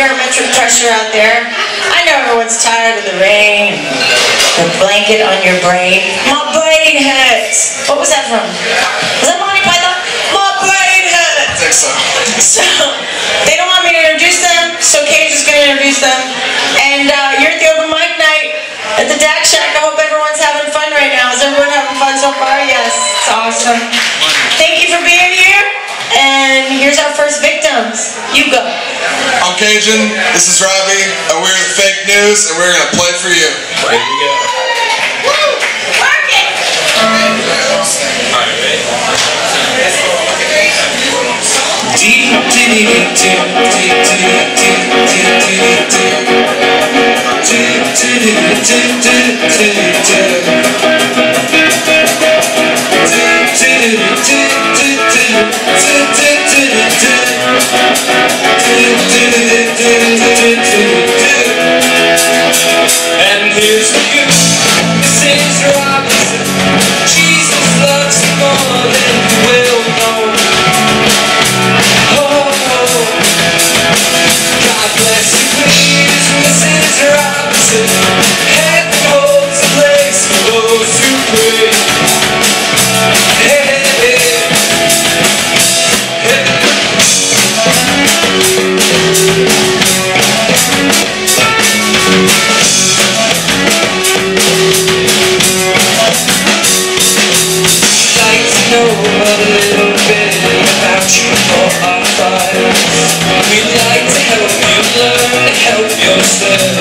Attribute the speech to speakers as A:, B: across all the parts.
A: barometric pressure out there. I know everyone's tired of the rain, the blanket on your brain. My brain hurts. What was that from? Was that Monty Python? My brain hurts.
B: I think so.
A: So, they don't want me to introduce them, so Cage is going to introduce them. And you're at the open mic night at the Dak Shack. I hope everyone's having fun right now. Is everyone having fun so far? Yes, it's awesome. Thank you for being here. And here's our first victims. You go.
B: I'm Cajun, this is Robby, and we're the Fake News, and we're going to play for you.
C: Here we go.
A: Woo! Work it!
C: And here's to you, Mrs. Robinson. Jesus loves you more than you will know. Oh, God bless you, please, Mrs. Robinson. Heaven holds a place for those who pray. Hey, hey, hey. Know a little bit about you for our fire. We'd like to help you learn to help yourself.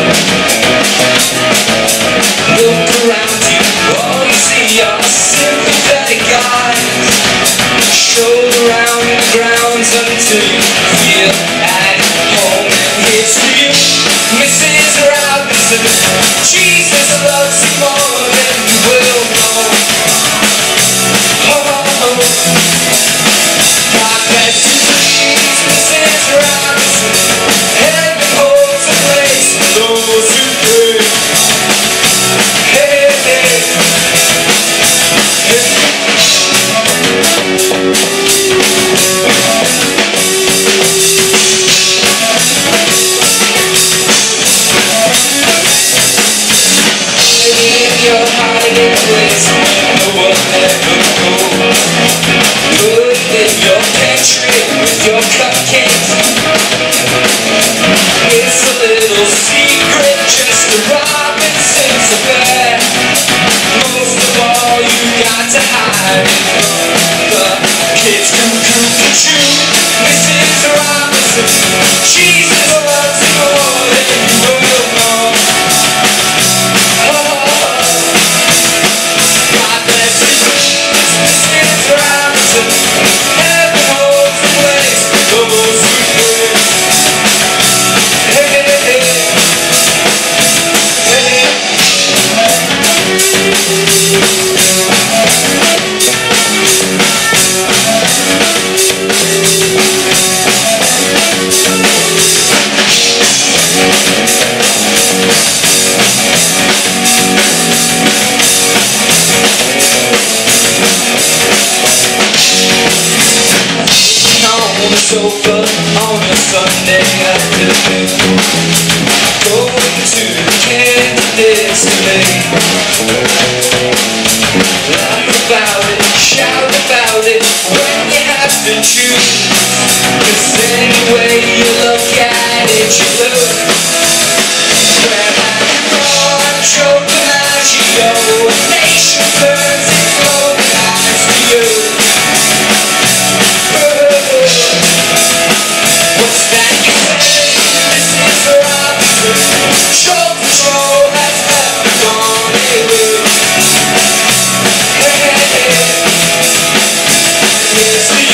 C: Look around you, all you see are sympathetic eyes. Shoulder around the grounds until you feel at home. And here's to you, Mrs. Robinson. Jesus loves you more than you will know. God bless you, please, Mrs. Robinson. Heaven holds a place for those who pray. Hey, hey, in your hiding place, no one ever goes. Put in your pantry with your cupcakes. It's a little secret, just a Robinson's affair. Most of all, you got to hide it from the kids. Cuckoo-cuckoo, Mrs. Robinson. Jesus loves you more than you will know. God bless you, Mrs. Robinson. Heaven holds a place for those who pray. Hey, hey, hey. Hey. On the sofa on a Sunday afternoon, going to the candidates debate. Laugh about it, shout about it when you have to choose. 'Cause any way you look at it, you lose. Where have you gone, choke DiMaggio? A nation turns its golden eyes to you. What's that you say, Mrs. Robinson? Show control has never gone away. Hey, hey, hey. Here's the